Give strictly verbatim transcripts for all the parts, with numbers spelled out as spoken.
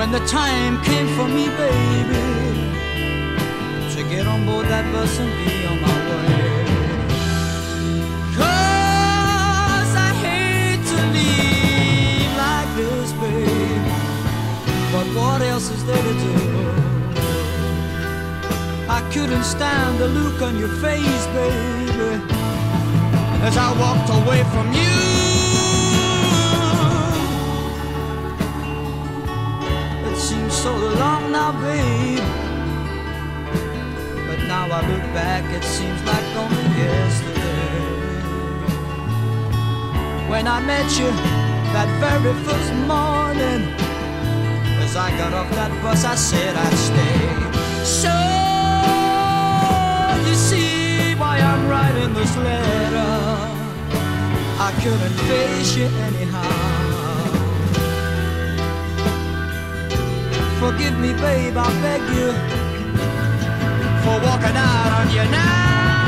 when the time came for me, baby, to get on board that bus and be on my way. 'Cause I hate to leave like this, babe, but what else is there to do? I couldn't stand the look on your face, baby, as I walked away from you. It seems so long now, babe, but now I look back, it seems like only yesterday. When I met you that very first morning, as I got off that bus, I said I'd stay. So you see why I'm writing this letter. I couldn't face you anyhow. Forgive me, babe, I beg you, for walking out on you now.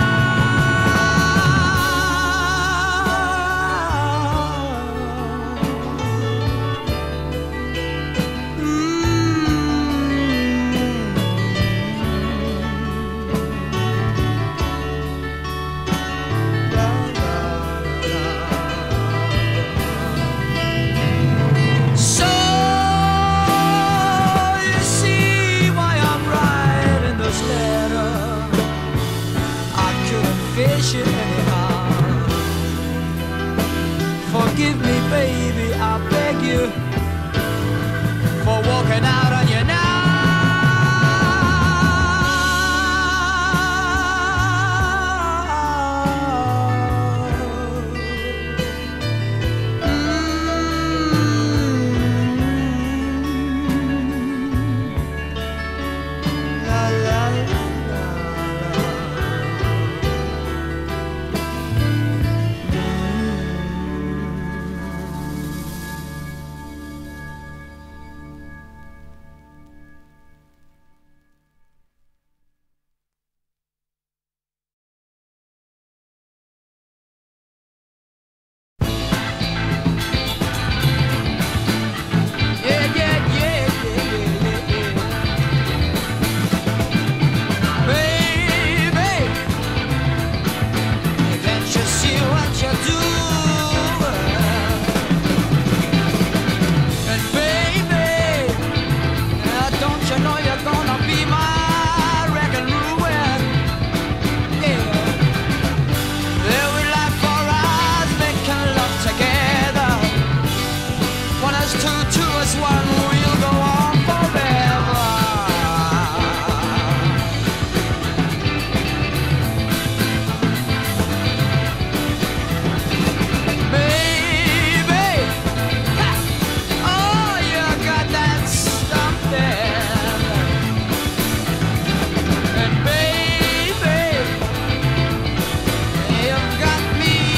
Forgive me, baby, I beg you, for walking out on you now.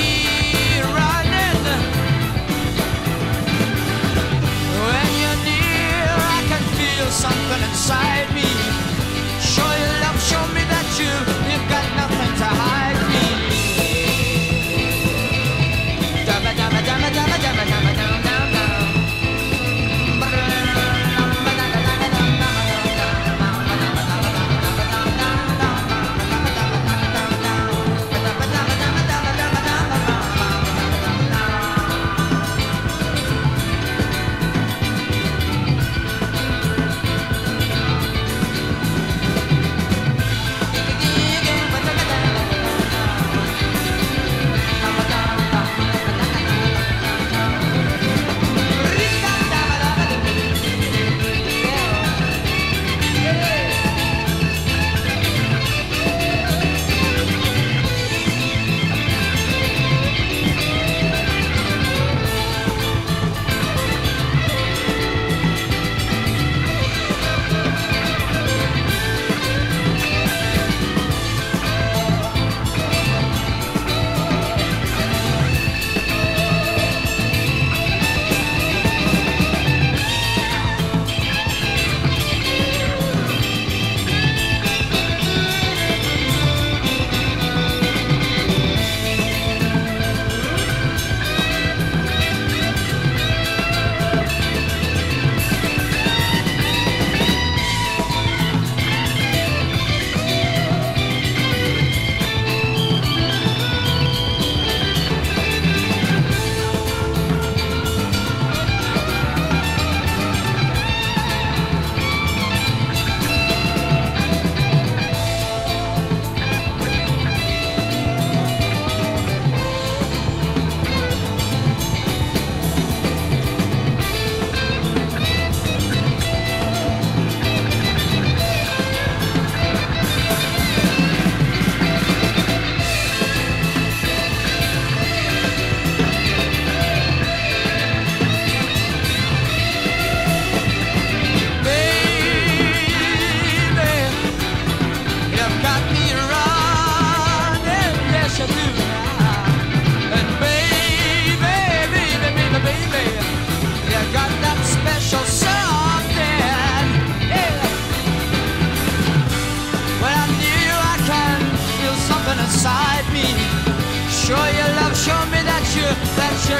When you need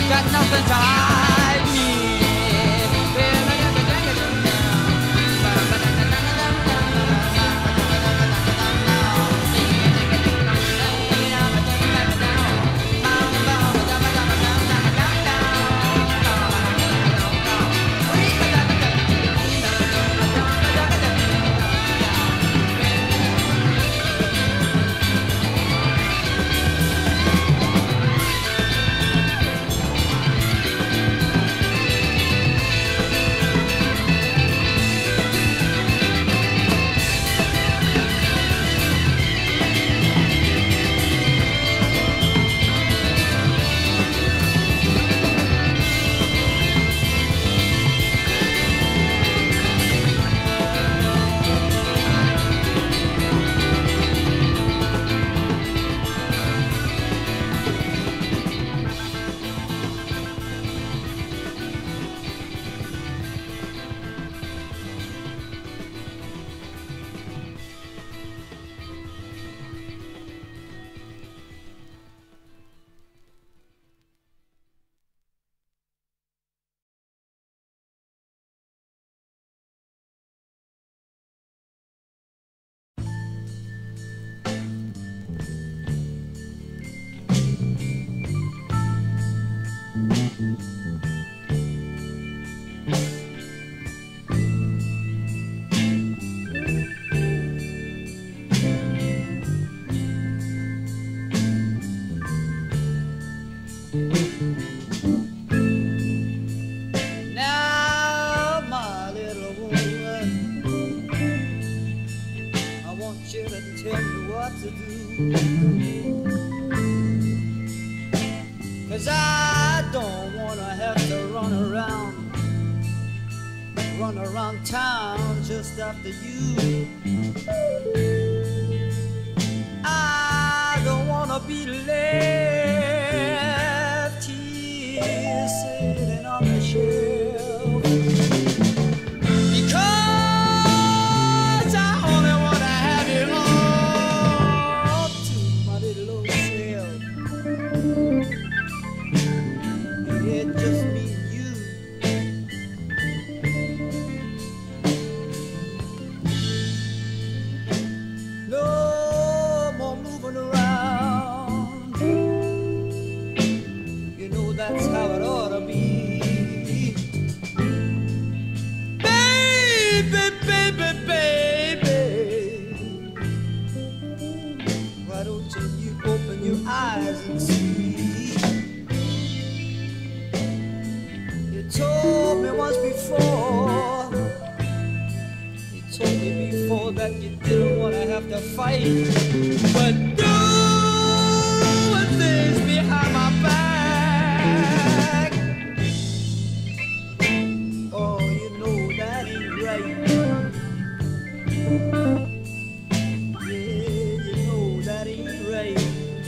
got nothing to hide me. Now, my little woman, I want you to tell me what to do, 'cause I don't wanna have to run around, run around town just after you. I don't wanna be left here sitting on the shelf, because I only wanna have you all to my little old self. It just me and you. No more moving around. You know that's how it ought to be. Baby, baby, baby, why don't you, you open your eyes and see? You told me once before, you told me before that you didn't want to have to fight, but doing things behind my back, oh, you know that ain't right. Yeah, you know that ain't right.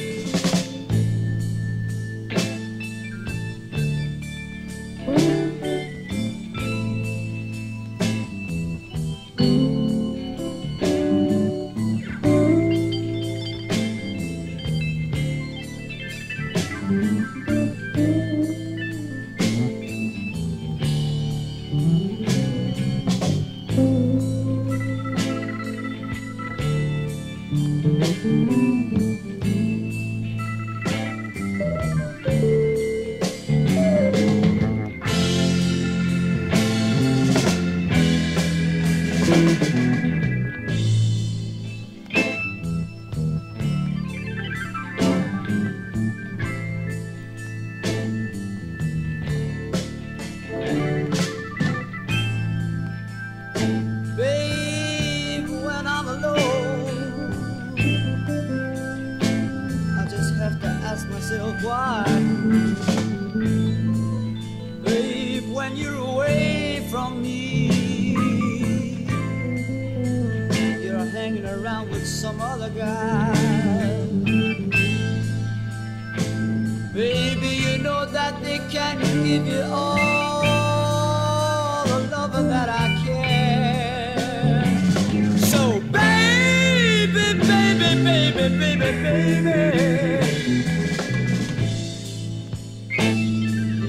Babe, when I'm alone, I just have to ask myself why. Babe, when you're away from me, you're hanging around with some other guy. Baby, you know that they can't give you all the love that I can. So baby, baby, baby, baby, baby,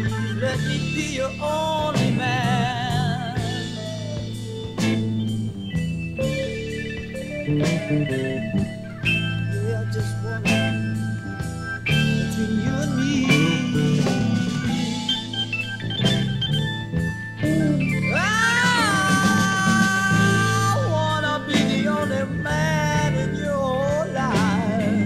Yeah, I just wanna between you and me. I wanna be the only man in your life.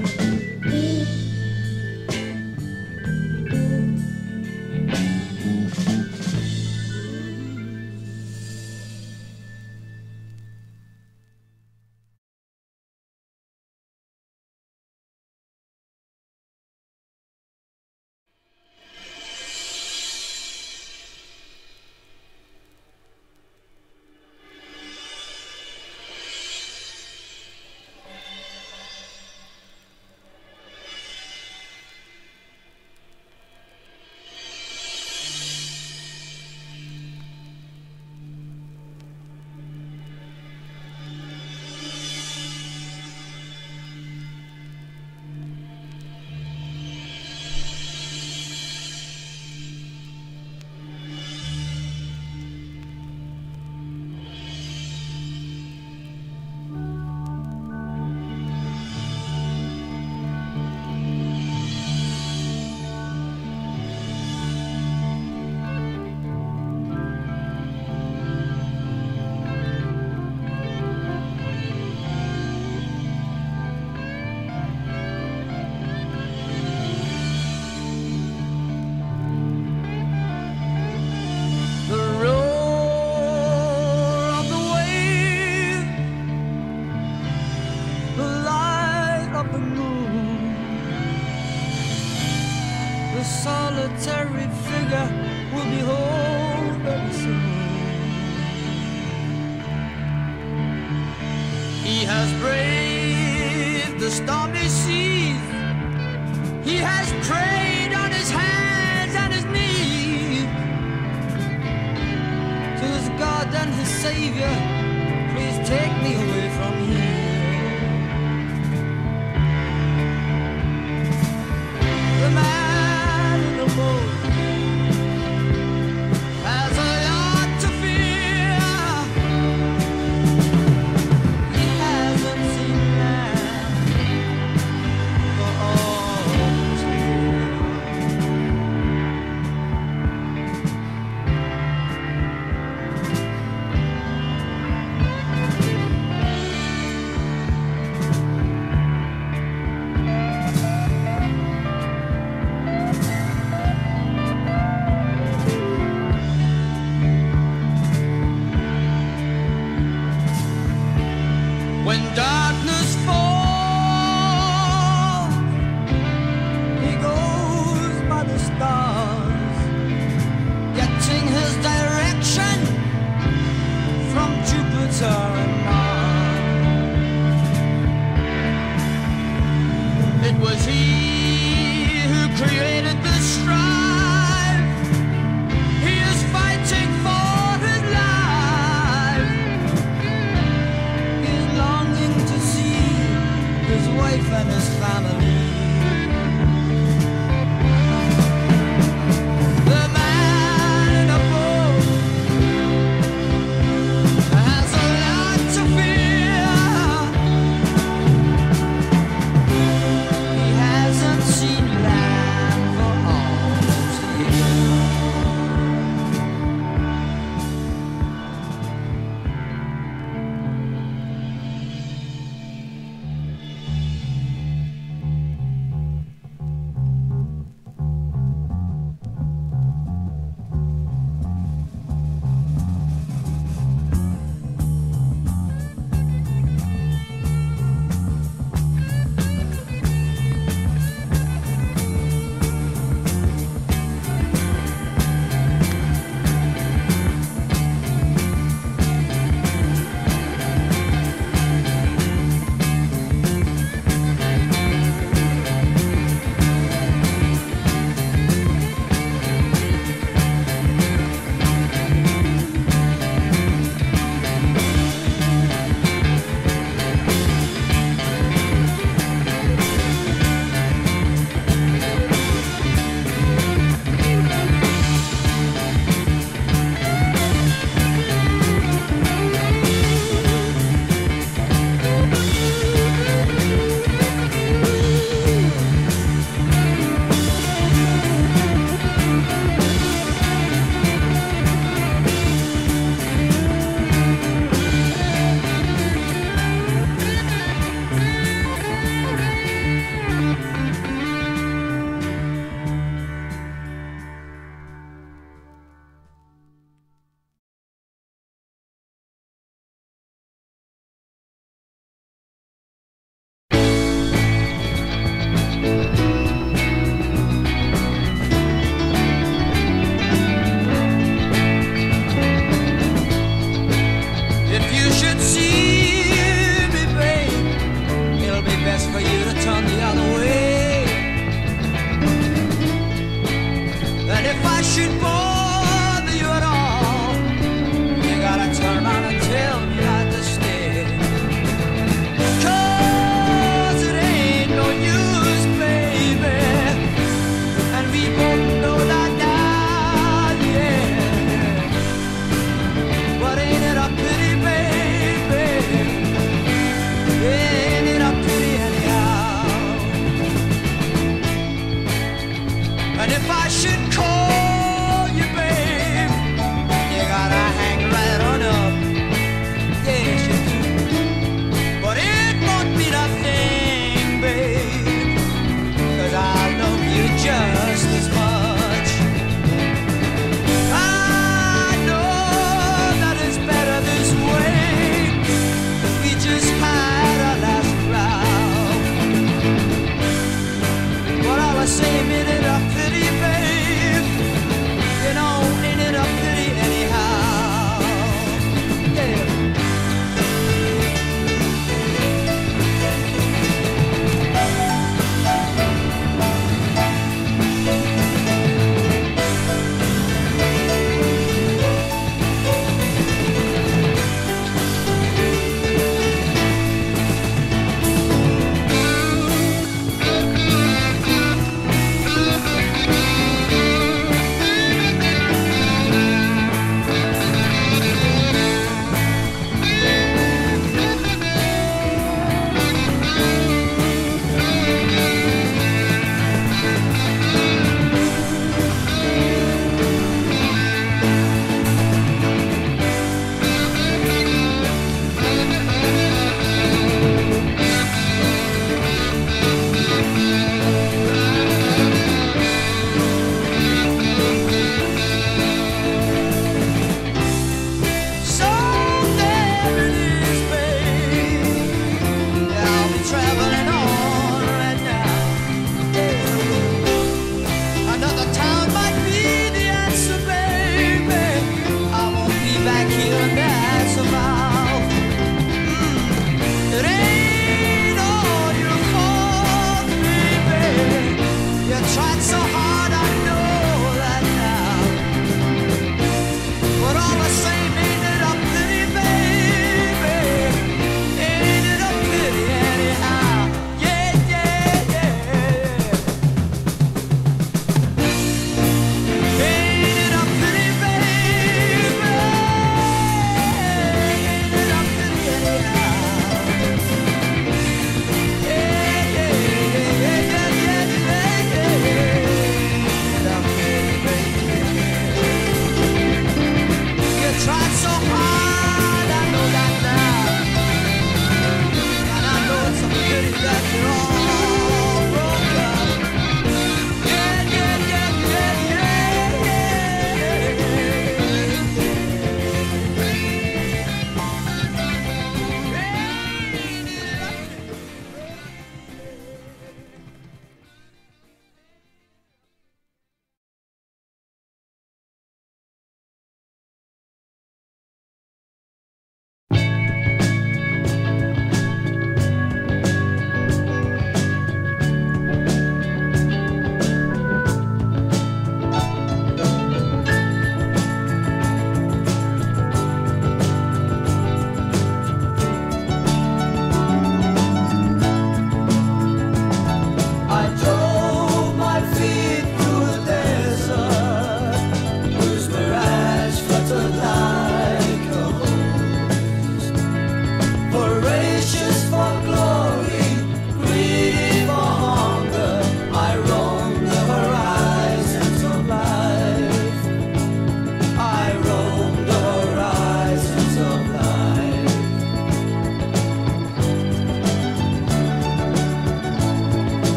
Solitary figure will be home very soon. He has braved the stormy seas. He has prayed on his hands and his knees to his God and his Savior. Please take me away from here. The man has a lot to fear. He hasn't seen land for all his years.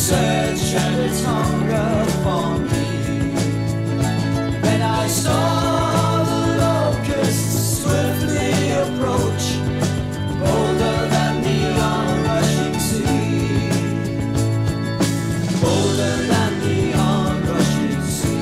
search and its hunger for me. Then I saw the locusts swiftly approach, bolder than the onrushing sea, bolder than the onrushing sea.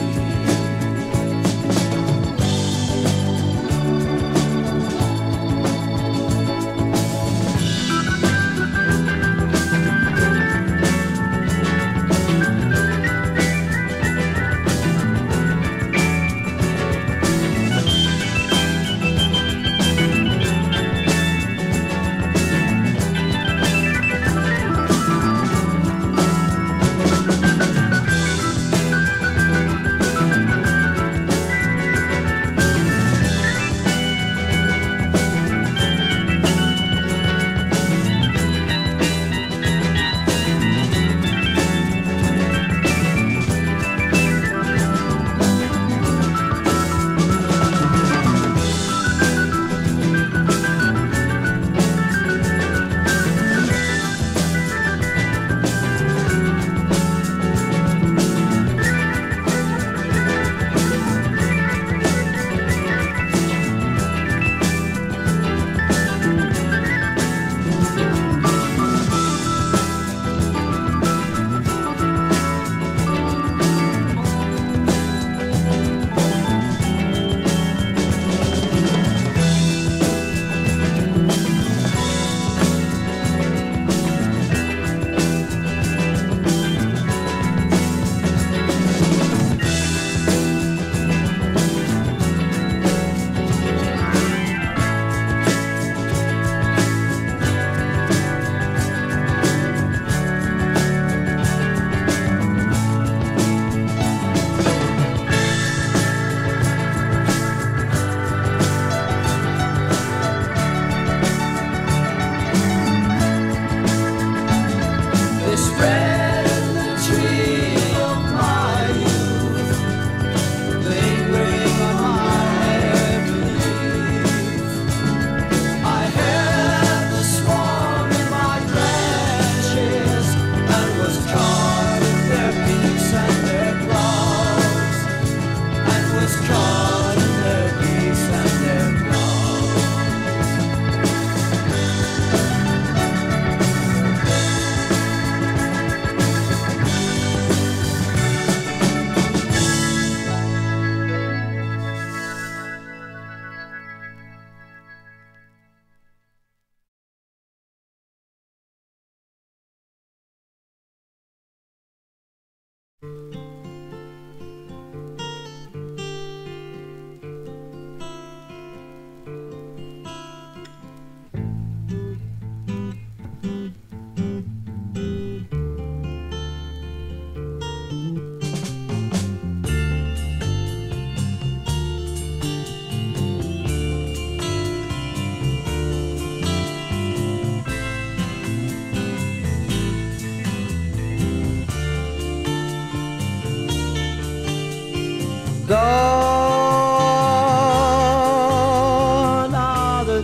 Gone are the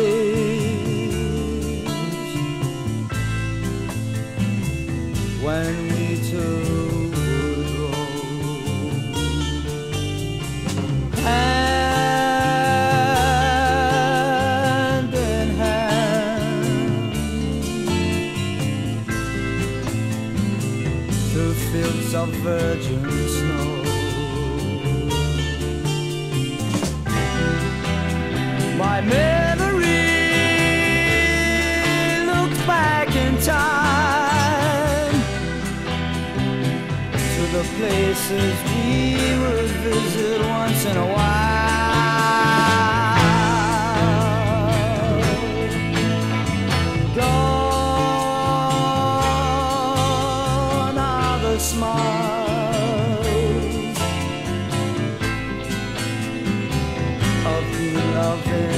days when we two would roam hand in hand through fields of virgin snow. My memory looks back in time to the places we would visit once in a while. Gone are the smiles of the loving.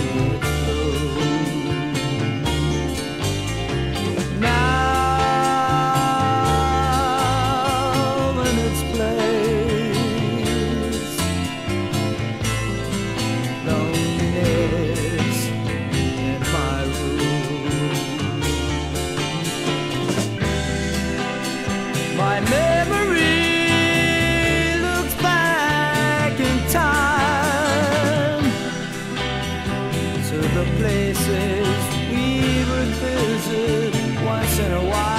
My memory looks back in time to the places we would visit once in a while.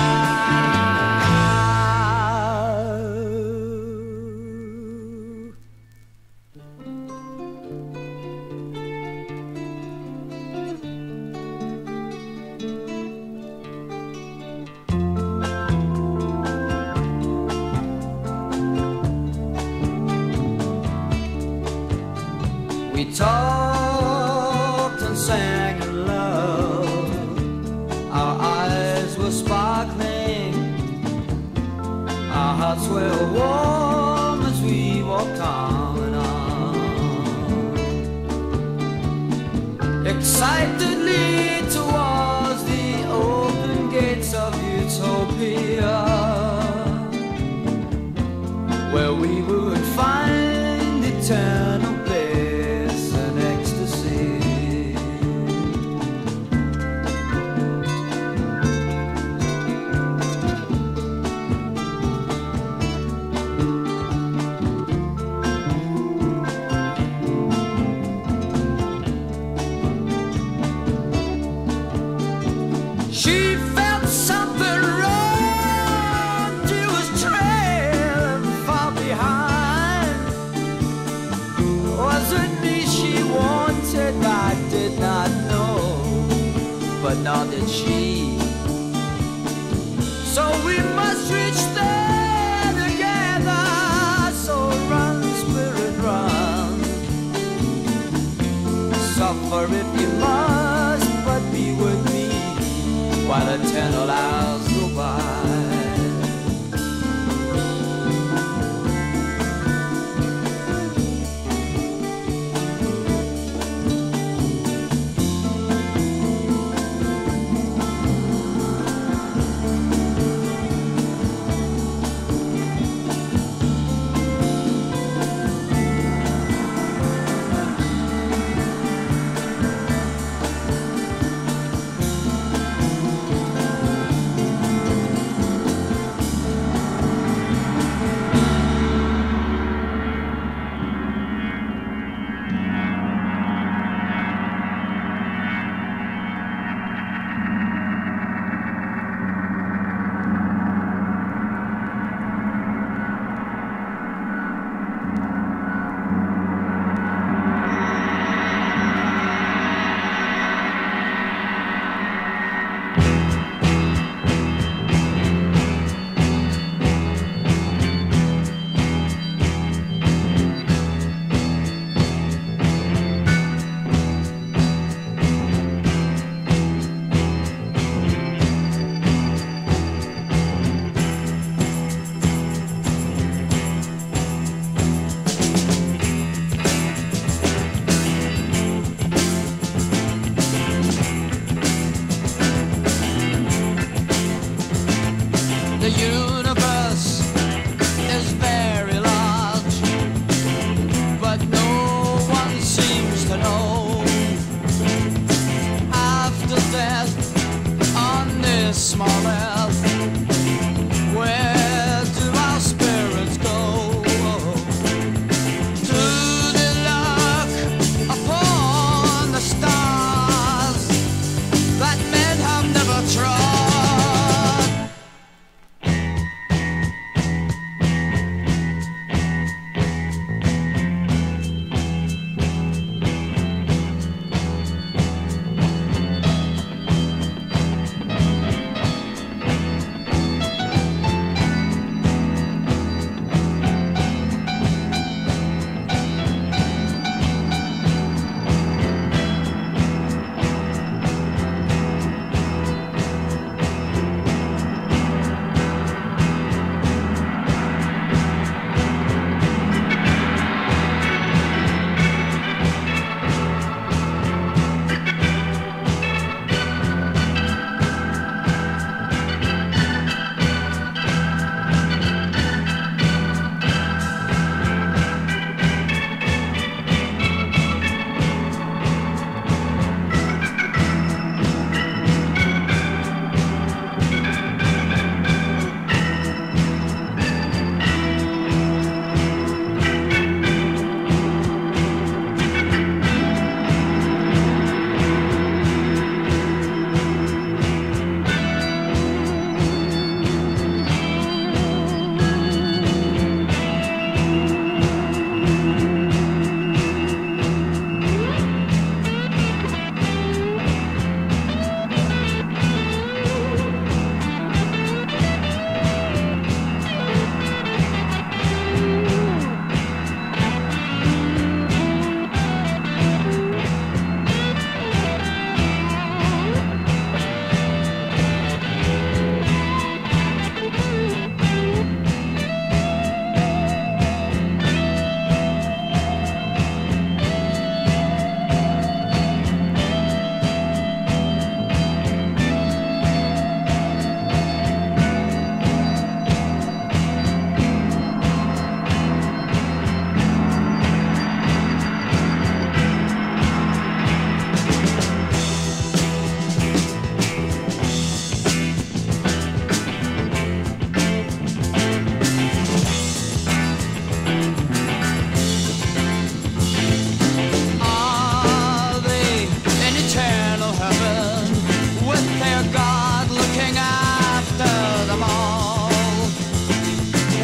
We talked and sang in love. Our eyes were sparkling. Our hearts were warm as we walked on and on, excitedly towards the open gates of utopia, where we would find eternal nor did she. So we must reach there together. So run, spirit, run. Suffer if you must, but be with me while eternal hours go by.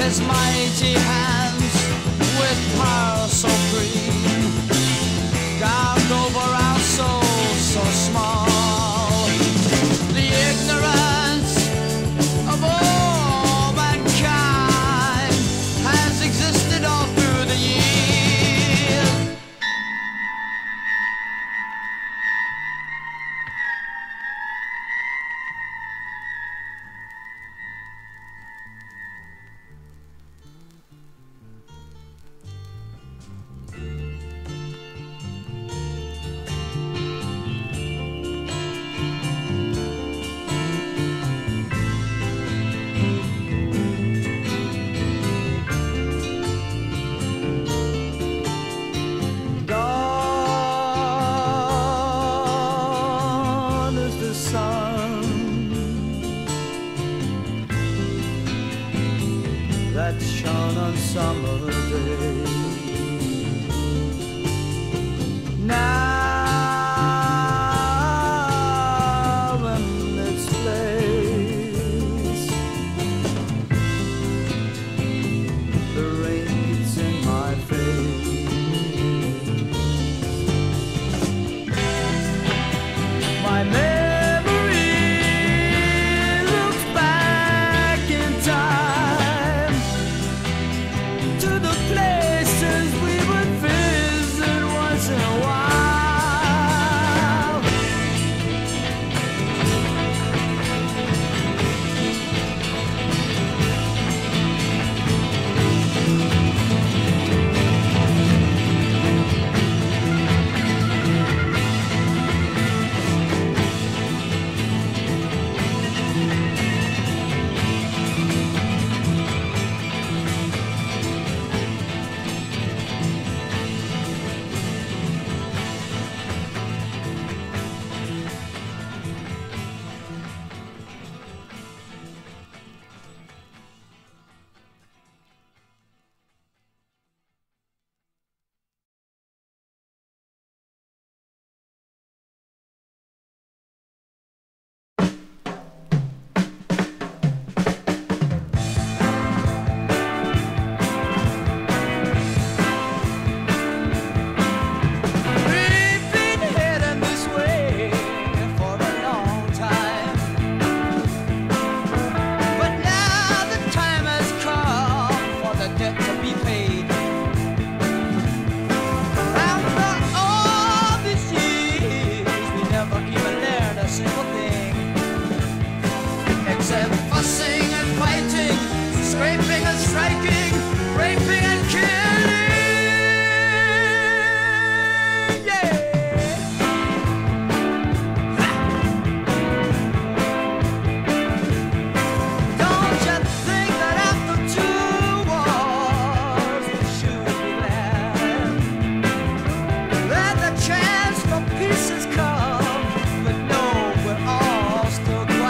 his mighty hands with power supreme, guard over our souls so small. The ignorance of all mankind has existed all through the years.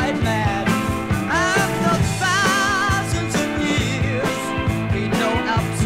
After thousands of years, we know absolutely